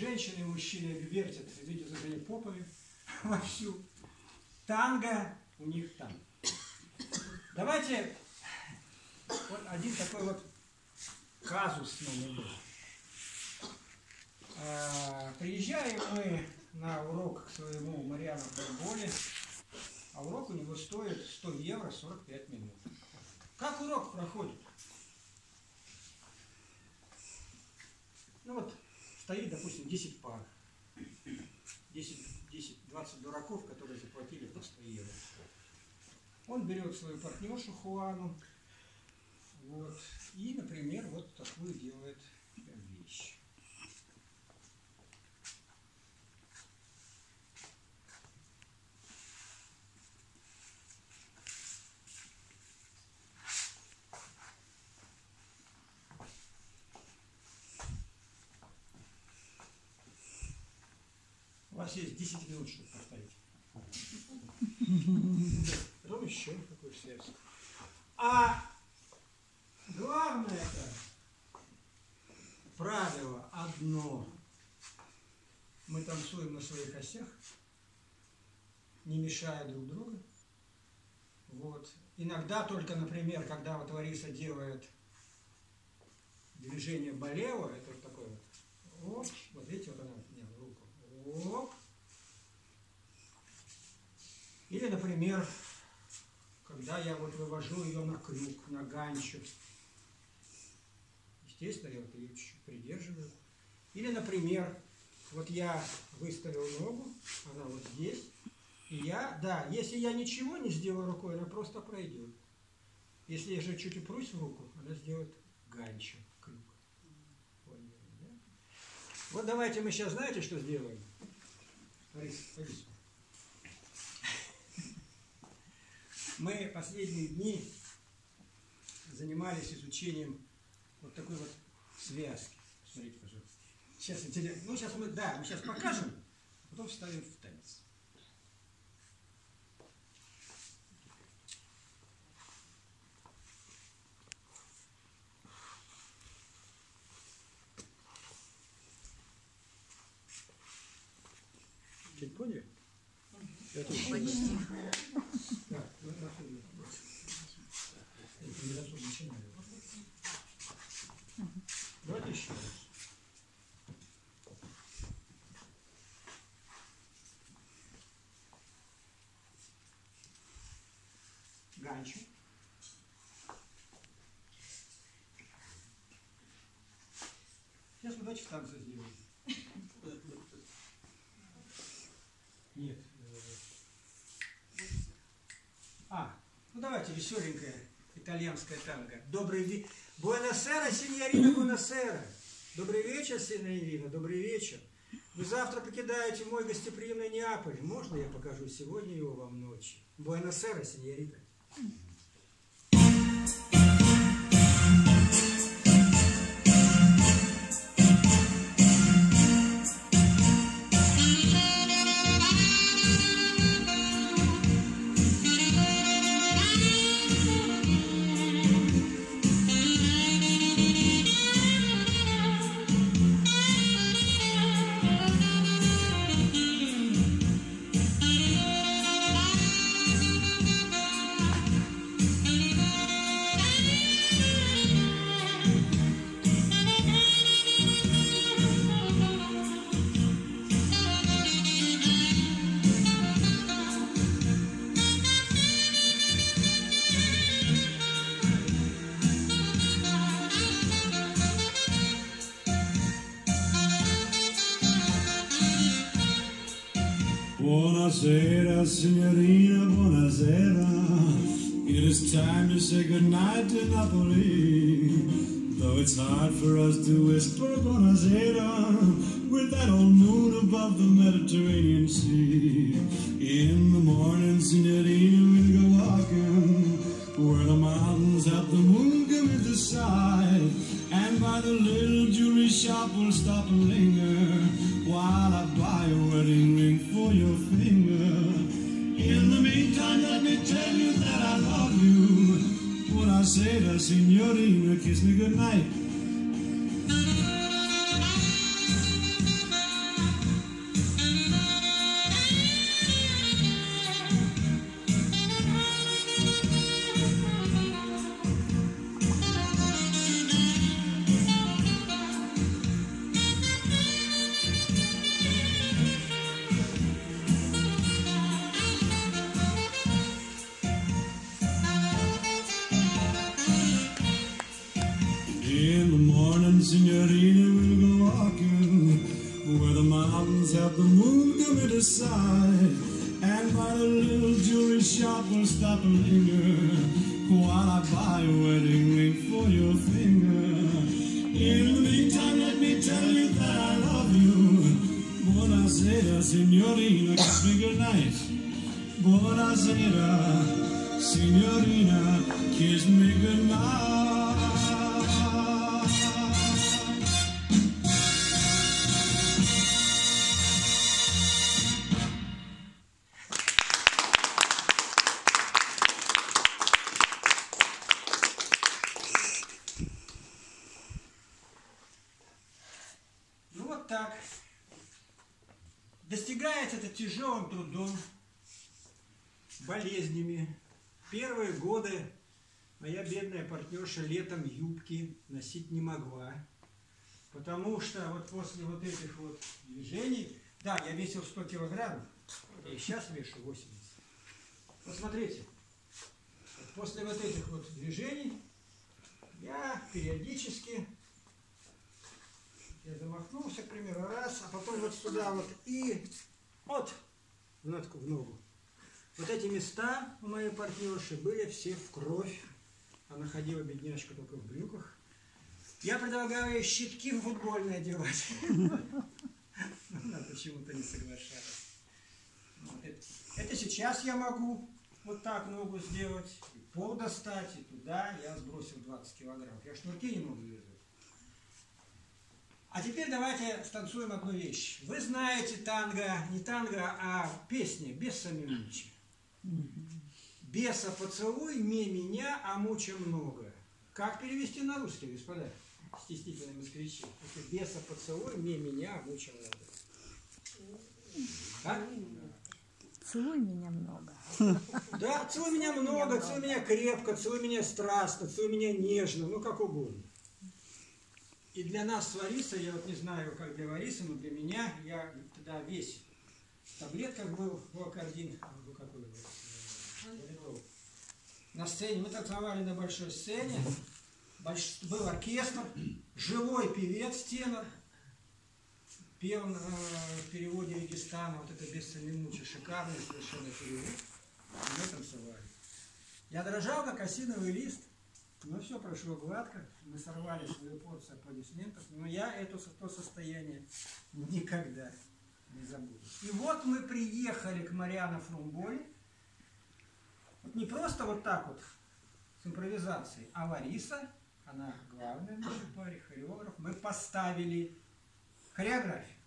женщины и мужчины вертят видеозажение попами вовсю. Танго у них там. Давайте вот один такой вот казус с нами был. Приезжаем мы на урок к своему Марьяну Карболе, а урок у него стоит 100 евро 45 минут. Как урок проходит? Ну вот, стоит, допустим, 10 пар. 10-20 дураков, которые заплатили по 100 евро. Он берет свою партнершу Хуану, вот, и, например, вот такую делает вещь. У вас есть 10 минут, чтобы повторить. Потом еще какой связь. А главное-то правило одно. Мы танцуем на своих осях, не мешая друг другу. Вот. Иногда только, например, когда вот Лариса делает движение балео, это вот такое вот. Оп, вот видите, вот она меня в руку. Оп. Или, например, когда я вот вывожу ее на крюк, на ганчо. Естественно, я вот ее чуть-чуть придерживаю. Или, например, вот я выставил ногу, она вот здесь, и я, да, если я ничего не сделаю рукой, она просто пройдет. Если я же чуть упрусь в руку, она сделает ганчо, крюк. Поняли, да? Вот давайте мы сейчас, знаете, что сделаем? Лариса, пойди сюда. Мы последние дни занимались изучением вот такой вот связки. Смотрите, пожалуйста. Сейчас интересно. Ну, сейчас мы, да, мы сейчас покажем, а потом вставим в танец. Чуть поняли? Я тут почти. Так, вот начинаем. Давайте еще раз. Ганчо. Сейчас мы давайте в танце сделаем. Нет. Ну давайте веселенькое итальянское танго. Добрый вечер. Буэносера, синьорина, буэносера. Добрый вечер, синьорина, добрый вечер. Вы завтра покидаете мой гостеприимный Неаполь. Можно я покажу сегодня его вам ночью? Буэносера, синьорина. Buonasera, signorina, buonasera. It is time to say goodnight to Napoli. Though it's hard for us to whisper buonasera with that old moon above the Mediterranean Sea. In the morning, signorina, we'll go walking where the mountains have the moon come into sight. And by the little jewelry shop we'll stop and linger while I buy a wedding ring for your finger. In the meantime, let me tell you that I love you. Buonasera, signorina, kiss me goodnight. Signorina, we'll go walking where the mountains have the moon come into sight, and by the little jewelry shop we'll stop and linger while I buy a wedding ring for your finger. In the meantime, let me tell you that I love you. Buonasera, signorina, kiss me goodnight. Buonasera, signorina, kiss me goodnight. Ну вот так. Достигается это тяжелым трудом, болезнями. Первые годы моя бедная партнерша летом юбки носить не могла, потому что вот после вот этих вот движений, да, я весил 100 килограммов, и сейчас вешу 80. Посмотрите, вот после вот этих вот движений я периодически, я замахнулся, к примеру, раз, а потом вот сюда вот и вот в ногу. Вот эти места у моей партнерши были все в кровь. Она ходила, бедняжка, только в брюках. Я предлагал ей щитки футбольные одевать. Она почему-то не соглашалась. Это сейчас я могу вот так ногу сделать, и пол достать, и туда. Я сбросил 20 килограммов. Я шнурки не могу вязать. А теперь давайте станцуем одну вещь. Вы знаете танго, не танго, а песня «Беса мучи». «Беса поцелуй, не меня, а муча много». Как перевести на русский, господа? Стеснительные москвичи. «Беса поцелуй, не меня, а муча много». А? Целуй меня много. Да, целуй меня много, целуй меня крепко, целуй меня страстно, целуй меня нежно, ну как угодно. И для нас с Ларисой, я вот не знаю, как для Ларисы, но для меня, я тогда весь в таблетках был, локардин, какой на сцене, мы танцевали на большой сцене, был оркестр, живой певец, тенор, пел в переводе Регистана, вот это «Беса мучи», шикарный совершенно перевод, и мы танцевали. Я дрожал, как осиновый лист. Но все прошло гладко, мы сорвали свою порцию аплодисментов, но я то состояние никогда не забуду. И вот мы приехали к Мариано Фрумболи, вот не просто вот так вот с импровизацией, а Лариса, она главная в нашей паре, хореограф, мы поставили хореографию.